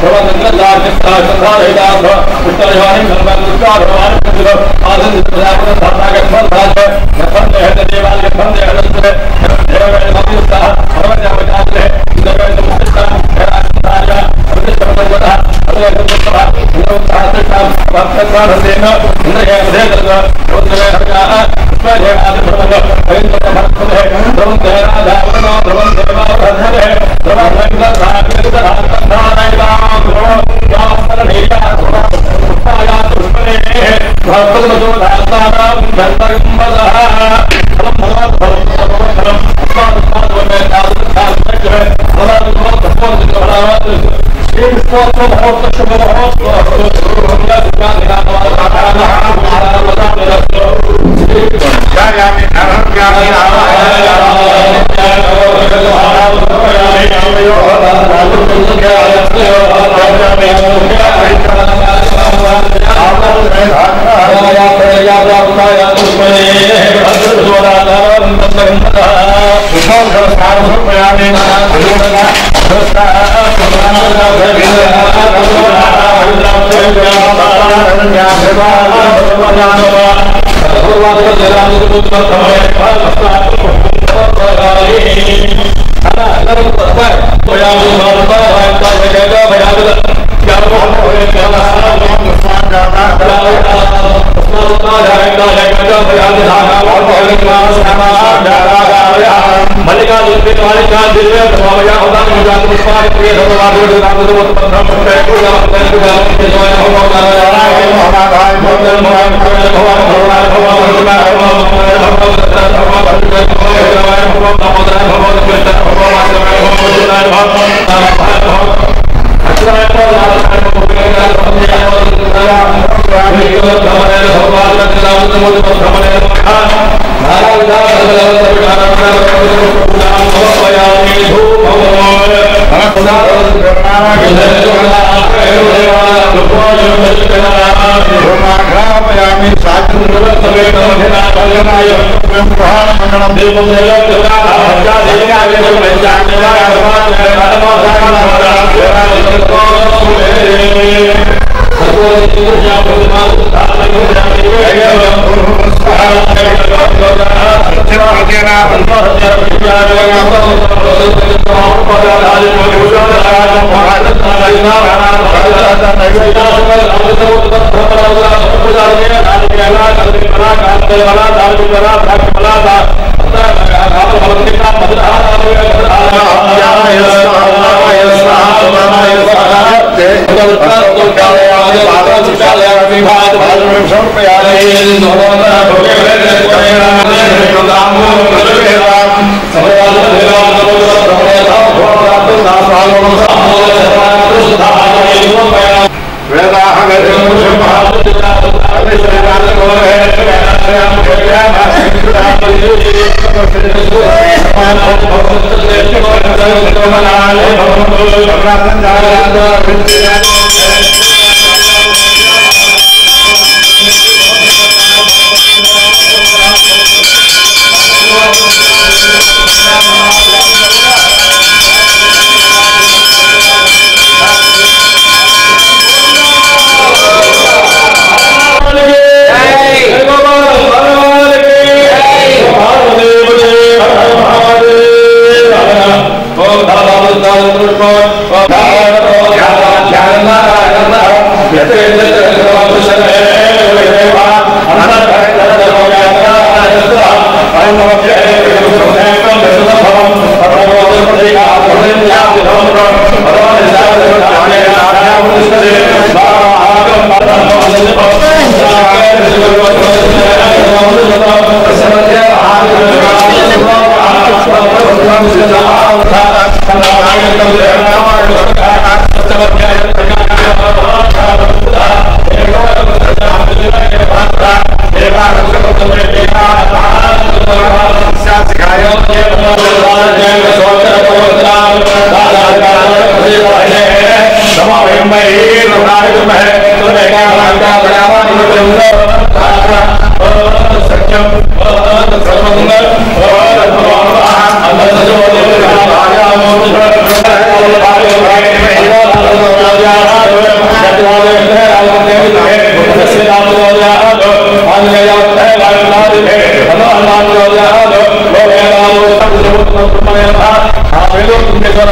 Divam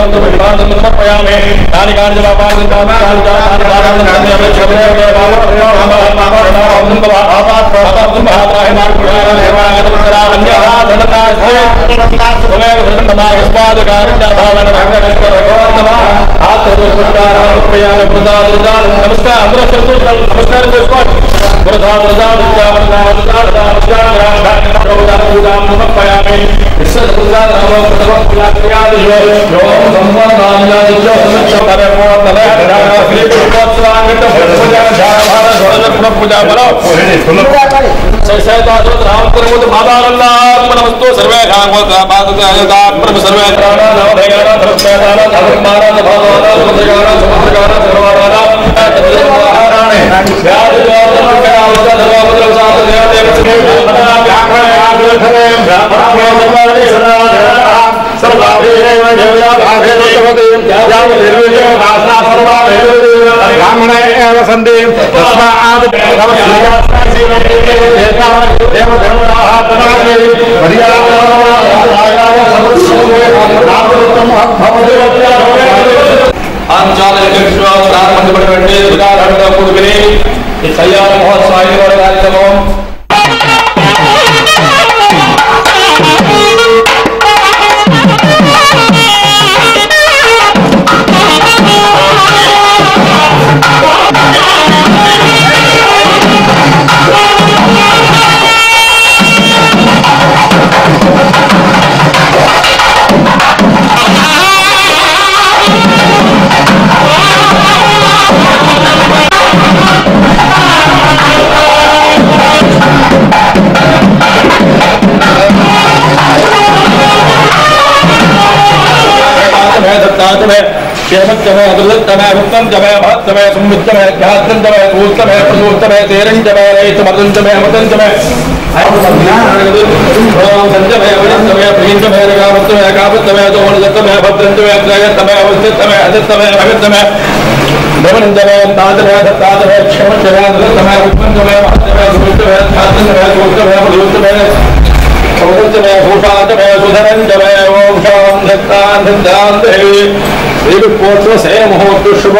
शुभ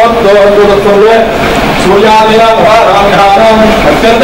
मुहूर्त सूर्यादि अत्यंत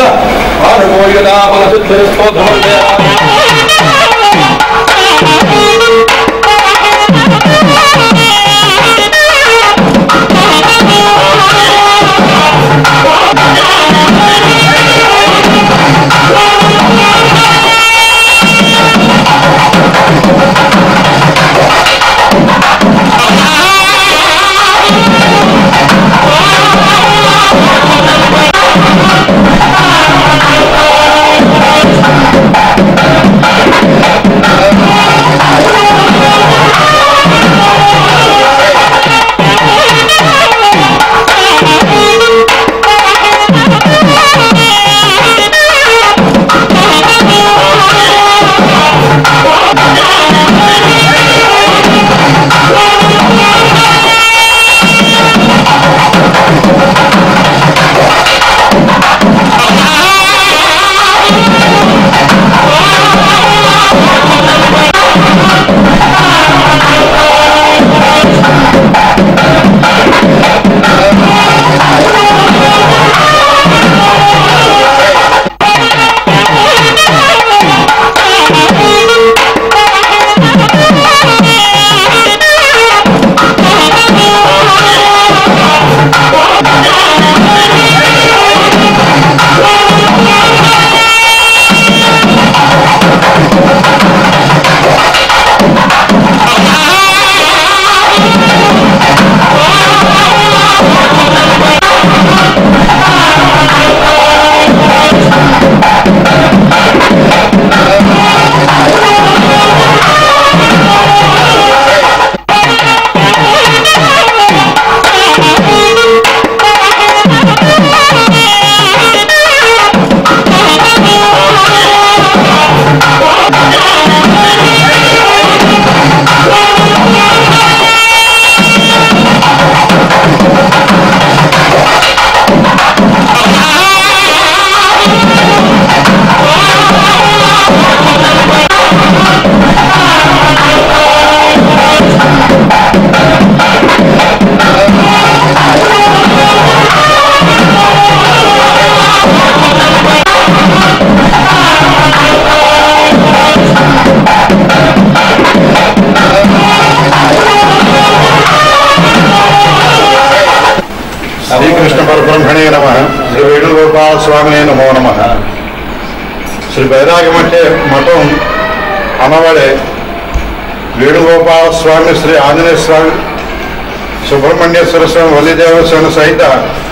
శ్రీకృష్ణ పరబ్రహ్మణే నమః. శ్రీ వేణుగోపాల స్వామినే నమో నమః. శ్రీ బైరాగమఠే మఠం అనబడే వేణుగోపాల స్వామి, శ్రీ ఆంజనేయ స్వామి, సుబ్రహ్మణ్యేశ్వర స్వామి, వల్లిదేవస్వామి సహిత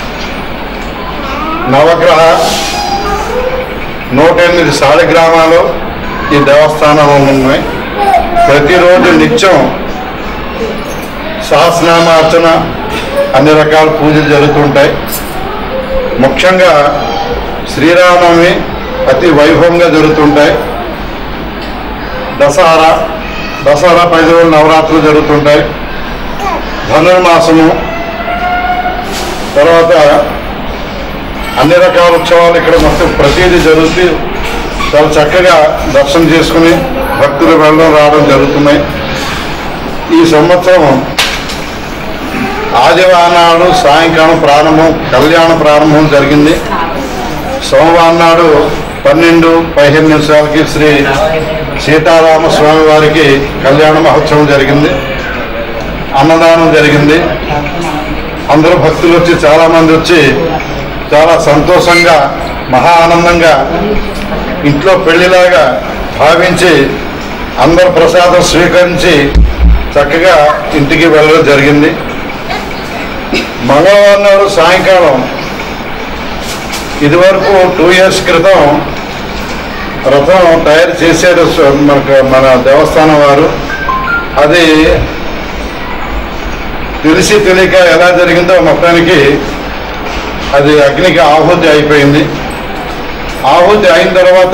నవగ్రహ 108 శాలిగ్రామాలు ఈ దేవస్థానంలో ఉన్నాయి. ప్రతిరోజు నిత్యం సహస్రనామార్చన, అన్ని రకాల పూజలు జరుగుతుంటాయి. ముఖ్యంగా శ్రీరామనవమి అతి వైభవంగా జరుగుతుంటాయి. దసరా 10 రోజులు నవరాత్రులు జరుగుతుంటాయి. ధనుర్మాసము, తర్వాత అన్ని రకాల ఉత్సవాలు ఇక్కడ మొత్తం ప్రతిదీ జరుగుతూ చాలా చక్కగా దర్శనం చేసుకుని భక్తులు వెళ్ళడం రావడం జరుగుతున్నాయి. ఈ సంవత్సరం ఆదివారం నాడు సాయంకాలం కళ్యాణ ప్రారంభం జరిగింది. సోమవారం నాడు 12:15 శ్రీ సీతారామ స్వామి వారికి కళ్యాణ మహోత్సవం జరిగింది. అన్నదానం జరిగింది. అందరూ భక్తులు వచ్చి చాలామంది వచ్చి చాలా సంతోషంగా, మహా ఆనందంగా ఇంట్లో పెళ్లిలాగా భావించి అందరూ ప్రసాదం స్వీకరించి చక్కగా ఇంటికి వెళ్ళడం జరిగింది. మంగళవారం నాడు సాయంకాలం, ఇదివరకు 2 years క్రితం రథం తయారు చేశారు మన దేవస్థానం వారు. అది తెలిసి తెలియక ఎలా జరిగిందో మొత్తానికి అది అగ్నికి ఆహుతి అయిపోయింది. ఆహుతి అయిన తర్వాత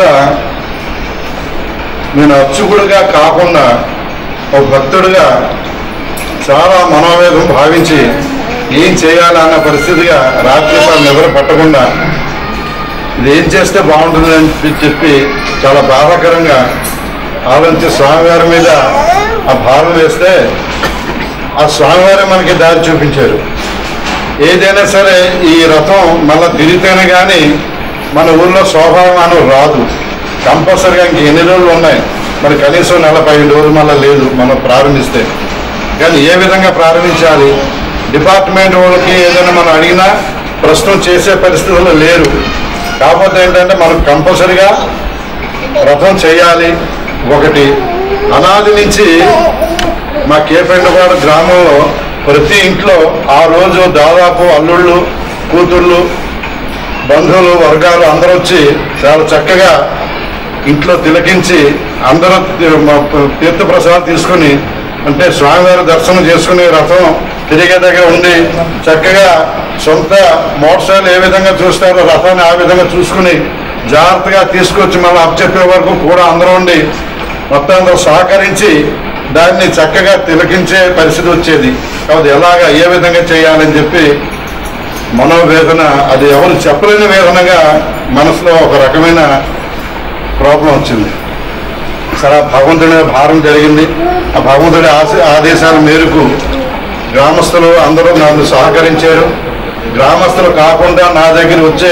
నేను అర్చకుడిగా కాకుండా ఒక భక్తుడిగా చాలా మనోవేదం భావించి ఏం చేయాలన్న పరిస్థితిగా రాత్రి నిద్ర పట్టకుండా ఇది ఏం చేస్తే బాగుంటుందని చెప్పి చాలా బాధాకరంగా ఆలోచించి స్వామివారి మీద ఆ భారం వేస్తే ఆ స్వామివారే మనకి దారి చూపించారు. ఏదైనా సరే ఈ రథం మళ్ళీ తిరిగితేనే కానీ మన ఊళ్ళో శోభామానం రాదు. కంపల్సరిగా ఇంక ఎన్ని రోజులు ఉన్నాయి, మరి కనీసం 45 రోజులు మళ్ళీ లేదు మనం ప్రారంభిస్తే. కానీ ఏ విధంగా ప్రారంభించాలి, డిపార్ట్మెంట్ వాళ్ళకి ఏదైనా మనం అడిగినా ప్రశ్న చేసే పరిస్థితుల్లో లేరు. కాకపోతే ఏంటంటే మనం కంపల్సరిగా రథం చేయాలి. ఒకటి అనాది నుంచి మా కేపెండపాడు గ్రామంలో ప్రతి ఇంట్లో ఆ రోజు దాదాపు అల్లుళ్ళు, కూతుళ్ళు, బంధువులు, వర్గాలు అందరూ వచ్చి చాలా చక్కగా ఇంట్లో తిలకించి అందరూ తీర్థప్రసాదం తీసుకుని, అంటే స్వామివారి దర్శనం చేసుకుని రథం తిరిగే దగ్గర ఉండి చక్కగా సొంత మోటార్సైకిల్ ఏ విధంగా చూస్తారో రథాన్ని ఆ విధంగా చూసుకుని జాగ్రత్తగా తీసుకొచ్చి మళ్ళీ అప్పచెప్పే వరకు కూడా అందరూ ఉండి మొత్తం అందరూ సహకరించి దాన్ని చక్కగా తిలకించే పరిస్థితి వచ్చేది. కాబట్టి ఎలాగా ఏ విధంగా చేయాలని చెప్పి మనోవేదన, అది ఎవరు చెప్పలేని వేదనగా మనసులో ఒక రకమైన ప్రాబ్లం వచ్చింది. సరే, భగవంతుడి భారం జరిగింది. ఆ భగవంతుడి ఆదేశాల మేరకు గ్రామస్తులు అందరూ నన్ను సహకరించారు. గ్రామస్తులు కాకుండా నా దగ్గర వచ్చే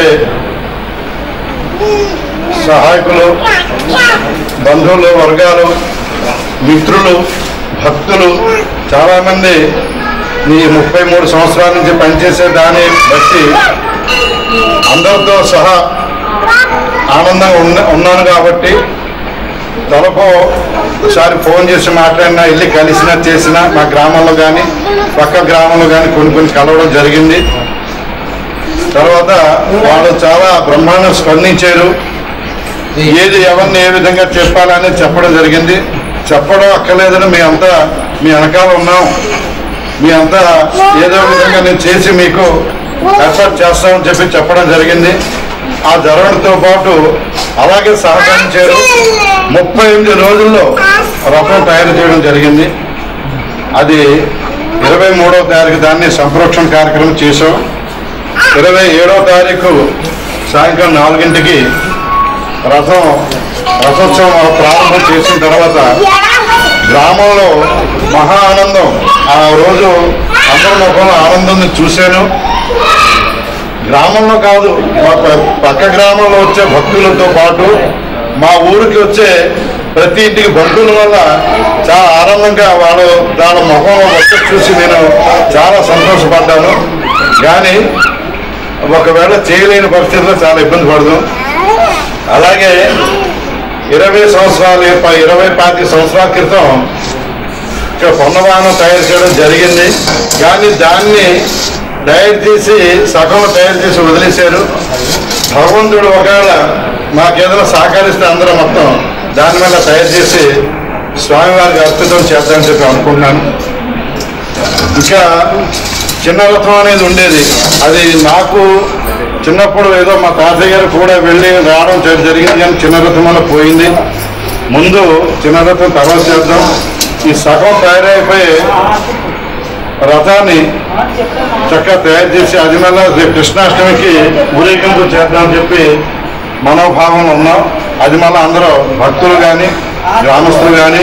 సహాయకులు, బంధువులు, వర్గాలు, మిత్రులు, భక్తులు చాలామంది ఈ 33 సంవత్సరాల నుంచి పనిచేసే దాన్ని బట్టి అందరితో సహా ఆనందంగా ఉన్నాను. కాబట్టి ఒకసారి ఫోన్ చేసి మాట్లాడినా, వెళ్ళి కలిసినా చేసినా మా గ్రామంలో కానీ పక్క గ్రామంలో కానీ కొన్ని కలవడం జరిగింది. తర్వాత వాళ్ళు చాలా బ్రహ్మాండంగా స్పందించారు. ఏది ఎవరిని ఏ విధంగా చెప్పాలని చెప్పడం జరిగింది. చెప్పడం అక్కర్లేదని మేమంతా మీ వెనకాల ఉన్నాం, మీ అంతా ఏదో విధంగా నేను చేసి మీకు ఏర్పాటు చేస్తామని చెప్పడం జరిగింది. ఆ జరగడంతో పాటు అలాగే సహకరించారు. 38 రోజుల్లో రథం తయారు చేయడం జరిగింది. అది 23వ తారీఖు దాన్ని సంప్రోక్షణ కార్యక్రమం చేసాం. 27వ తారీఖు సాయంకాలం 4 గంటలకి రథోత్సవం ప్రారంభం చేసిన తర్వాత గ్రామంలో మహా ఆనందం. ఆ రోజు అందరి ముఖంలో ఆనందాన్ని చూశాను. గ్రామంలో కాదు, మా పక్క గ్రామంలో వచ్చే భక్తులతో పాటు మా ఊరికి వచ్చే ప్రతి ఇంటికి బంధువుల వల్ల చాలా ఆనందంగా వాళ్ళ ముఖంలో వచ్చి చూసి నేను చాలా సంతోషపడ్డాను. కానీ ఒకవేళ చేయలేని పరిస్థితుల్లో చాలా ఇబ్బంది పడదు. అలాగే 25 సంవత్సరాల క్రితం ఇక్కడ పొన్నవాహనం తయారు చేయడం జరిగింది. కానీ దాన్ని తయారు చేసి సగం తయారు చేసి వదిలేశారు. భగవంతుడు ఒకవేళ మాకేదైనా సహకరిస్తే అందరూ మొత్తం దాని వల్ల తయారు చేసి స్వామివారికి అర్పితం చేద్దామని చెప్పి అనుకుంటున్నాను. ఇంకా చిన్న రథం అనేది ఉండేది. అది నాకు చిన్నప్పుడు ఏదో మా తాతయ్య గారు కూడా వెళ్ళి రావడం జరిగింది. కానీ చిన్న రథం వల్ల పోయింది. ముందు చిన్న రథం తర్వాత చేద్దాం. ఈ సగం తయారైపోయి రథాన్ని చక్కగా తయారు చేసి అది వల్ల కృష్ణాష్టమికి ఊరేగింపు చేద్దామని చెప్పి మనోభావం ఉన్నాం. అది మళ్ళీ అందరూ భక్తులు కానీ గ్రామస్తులు కానీ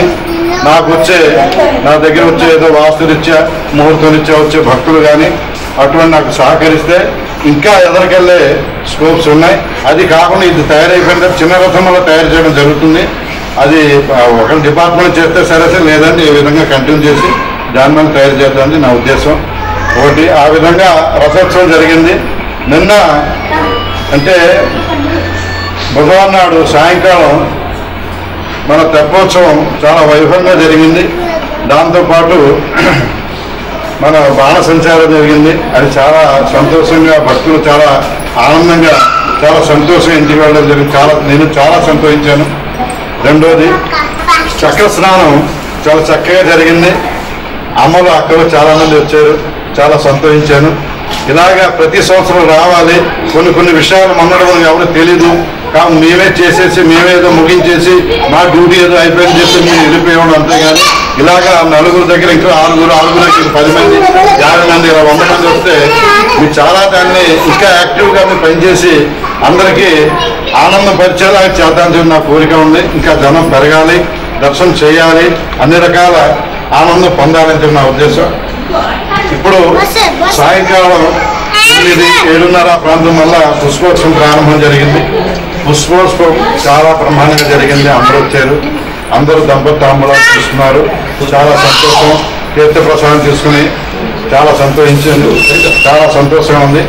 నా దగ్గర వచ్చే ఏదో వాస్తురీత్యా ముహూర్తరీత్యా వచ్చే భక్తులు కానీ అటువంటి నాకు సహకరిస్తే ఇంకా ఎదరికెళ్ళే స్కోప్స్ ఉన్నాయి. అది కాకుండా ఇది తయారైపోయిన చిన్న రథం వల్ల తయారు చేయడం జరుగుతుంది. అది ఒక డిపార్ట్మెంట్ చేస్తే సరే లేదంటే ఈ విధంగా కంటిన్యూ చేసి దాని మీద తయారు చేద్దామని నా ఉద్దేశం. ఒకటి ఆ విధంగా రథోత్సవం జరిగింది. నిన్న అంటే బుధవారం నాడు సాయంకాలం మన తెప్పోత్సవం చాలా వైభవంగా జరిగింది. దాంతోపాటు మన బాణ సంచారం జరిగింది. అది చాలా సంతోషంగా భక్తులు చాలా ఆనందంగా చాలా సంతోషంగా ఇంటికి వెళ్ళడం జరిగింది. నేను చాలా సంతోషించాను. రెండోది చక్ర స్నానం చాలా చక్కగా జరిగింది. అమ్మలు అక్కలు చాలామంది వచ్చారు. చాలా సంతోషించాను. ఇలాగా ప్రతి సంవత్సరం రావాలి. కొన్ని విషయాలు మనడం ఎవరు తెలీదు. కానీ మేమే చేసేసి మేమేదో ముగించేసి మా డ్యూటీ ఏదో అయిపోయింది చేస్తే మేము వెళ్ళిపోయాడు. అంతేగాని ఇలాగా నలుగురు దగ్గర ఇంకా ఆరుగురు 10 మంది 50 మంది 100 మంది వస్తే మీరు చాలా దాన్ని ఇంకా యాక్టివ్గా పనిచేసి అందరికీ ఆనందం పరిచేలా చేద్దామని నా కోరిక ఉంది. ఇంకా జనం పెరగాలి, దర్శనం చేయాలి, అన్ని రకాల ఆనందం పొందాలని నా ఉద్దేశం. ఇప్పుడు సాయంకాలం 7:30 ప్రాంతం వల్ల పుష్పోత్సవం ప్రారంభం జరిగింది. పుష్పోత్సవం చాలా బ్రహ్మాండంగా జరిగింది. అందరూ వచ్చారు. అందరూ దంపతాంబూలాలు తీసుకున్నారు. చాలా సంతోషం. తీర్థ ప్రసాదం తీసుకుని చాలా సంతోషించారు. చాలా సంతోషంగా ఉంది.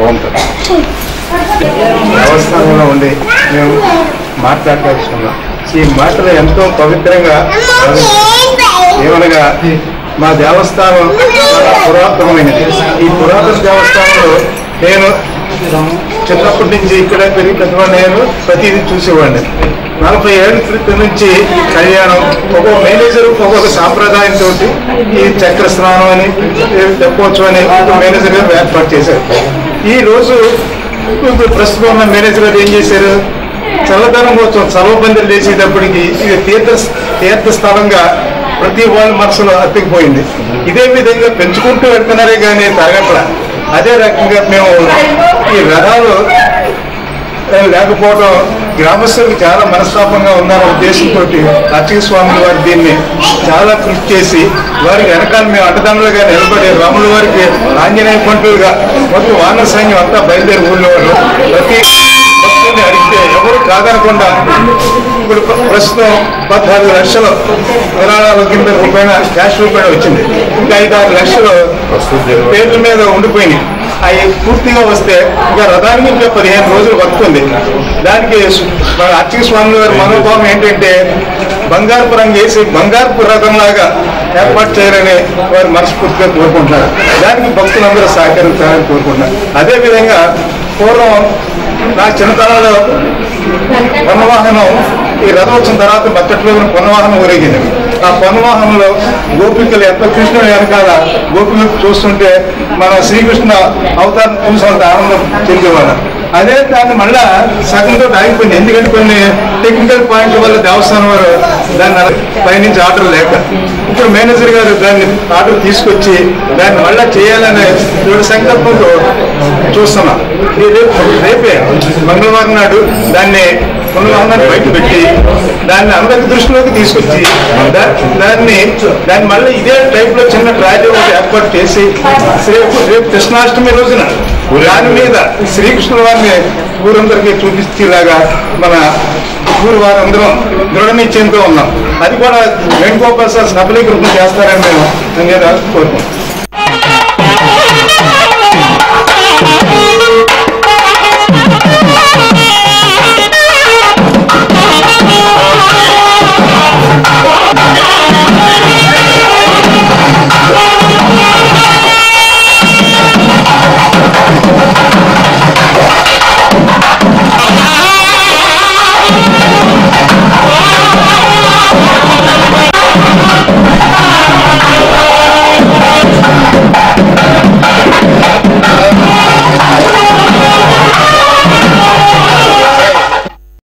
దేవస్థానంలో ఉండి మేము మాట్లాడుకున్నాం. ఈ మాటలు ఎంతో పవిత్రంగా ఏమనగా మా దేవస్థానం చాలా పురాతనమైనది. ఈ పురాతన దేవస్థానంలో నేను చిన్నప్పటి నుంచి ఇక్కడే పెరిగి పెద్దవాడు. నేను ప్రతిదీ చూసేవాడిని. 40 ఏళ్ళ క్రితం నుంచి కళ్యాణం ఒక్కొక్క మేనేజర్ ఒక్కొక్క సాంప్రదాయంతో ఈ చక్ర స్నానం అని తెప్పోత్సవం అని మేనేజర్ గారు ఏర్పాటు చేశారు. ఈ రోజు ప్రస్తుతం ఉన్న మేనేజర్ గారు ఏం చేశారు, చల్లదనం కోసం చల్లబందలు చేసేటప్పటికి ఇది తీర్థ స్థలంగా ప్రతి వాళ్ళ మనసులో అతికిపోయింది. ఇదే విధంగా పెంచుకుంటూ వెళ్తున్నారే కానీ తరగట్ల. అదే రకంగా మేము ఈ రథాలు లేకపోవడం గ్రామస్తులకు చాలా మనస్తాపంగా ఉన్నారన్న ఉద్దేశంతో అర్చక స్వాముల వారు దీన్ని చాలా కృషి చేసి వారికి వెనకాల మేము అండదండలుగా నిలబడి రాముల వారికి ఆంజనేయ పంటులుగా మొత్తం వానర సైన్యం అంతా బయలుదేరి ఊళ్ళో వాళ్ళు ప్రతి భక్తుల్ని అడిగితే ఎవరు కాదనకుండా ఇప్పుడు ప్రస్తుతం 14 లక్షలు విరాళాల కింద క్యాష్ రూపాయలు వచ్చింది. ఇంకా 5-6 లక్షలు పేర్ల మీద ఉండిపోయినాయి. అవి పూర్తిగా వస్తే ఇంకా రథానికి ఇంకా 15 రోజులు వస్తుంది. దానికి మన అర్చక స్వామి గారి మనోభావం ఏంటంటే బంగారపు రంగు వేసి బంగారపు రథంలాగా ఏర్పాటు చేయాలని వారు మనస్ఫూర్తిగా కోరుకుంటున్నారు. దానికి భక్తులందరూ సహకరించాలని కోరుకుంటున్నారు. అదేవిధంగా పూర్వం నా చిన్నతనంలో పొన్నవాహనం ఈ రథోత్సవం తర్వాత బత్తట్లో పొన్నవాహనం ఊరేగింది. ఆ పొన్నవాహనంలో గోపికలు ఎంత కృష్ణుడు వెనకాల గోపికలు చూస్తుంటే మన శ్రీకృష్ణ అవతారం చూసినంత ఆనందం చెందేవాళ్ళం. అదే దాన్ని మళ్ళా సగంతో ఆగిపోయింది. ఎందుకంటే కొన్ని టెక్నికల్ పాయింట్ల వల్ల దేవస్థానం వారు దాన్ని పైనుంచి ఆర్డర్ లేక ఇప్పుడు మేనేజర్ గారు దాన్ని ఆర్డర్ తీసుకొచ్చి దాన్ని మళ్ళా చేయాలనే సంకల్పంతో చూస్తున్నాం. రేపే మంగళవారం నాడు దాన్ని పునర్వాహనాన్ని బయట పెట్టి దాన్ని అందరి దృష్టిలోకి తీసుకొచ్చి దాన్ని మళ్ళీ ఇదే టైప్ లో చిన్న ట్రాలీ ఒకటి ఏర్పాటు చేసి రేపు కృష్ణాష్టమి రోజున దాని మీద శ్రీకృష్ణుల వారిని ఊరందరికీ చూపించేలాగా మన ఊరు వారందరం దృఢ నిశ్చయంతో ఉన్నాం. అది కూడా వేణుగోపాల్ సార్ సఫలీకృతం చేస్తారని మేము కోరుకుంటున్నాం.